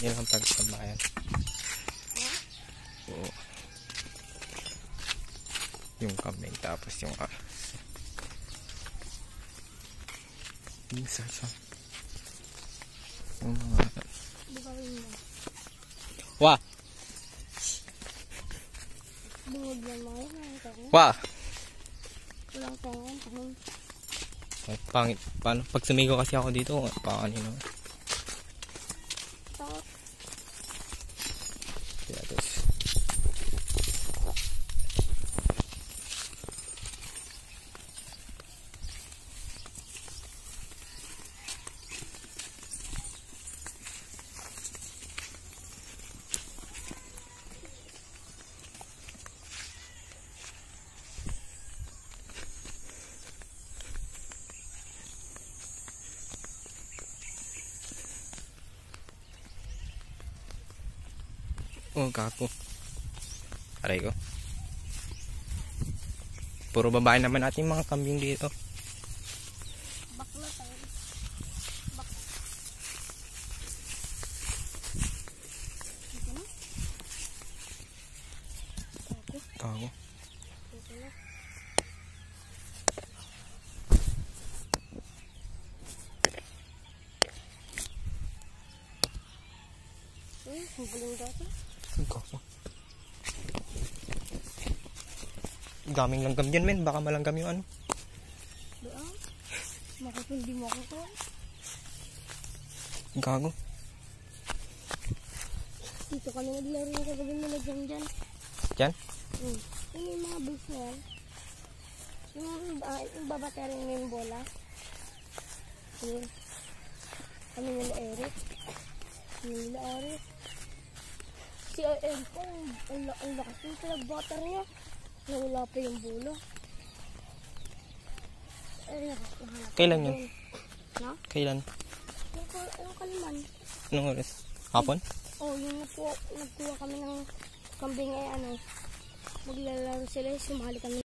Yun ang pagkabayan. So, yung kambing tapos yung yung sasa. Yung mga wah! Wah! Ay, pangit. Paano? Pag sumigaw kasi ako dito, pakanino. Oh, kako. Aray ko. Puro babae naman ating mga kambing dito. Bakla tayo. Dito na? Kako. Ang galing dito. Kako. Daming langgam dyan, men. Baka malanggam yung ano. Doon? Bakit hindi mo ako to? Gago. Dito kami naglaro yung kagabi nila dyan. Dyan? Yung mga balls na yan. Yung babateri na yung bola. Yun. Kami nila Eric. Si Eric po, ang lakas yung pinag-butter niya. Nawala pa yung bola. Kailan yun? Na? Kailan? Yung kaliman. Anong oras? Hapon? Oh, yung nagkuha kami ng kambing maglalaro sila, sumali kami.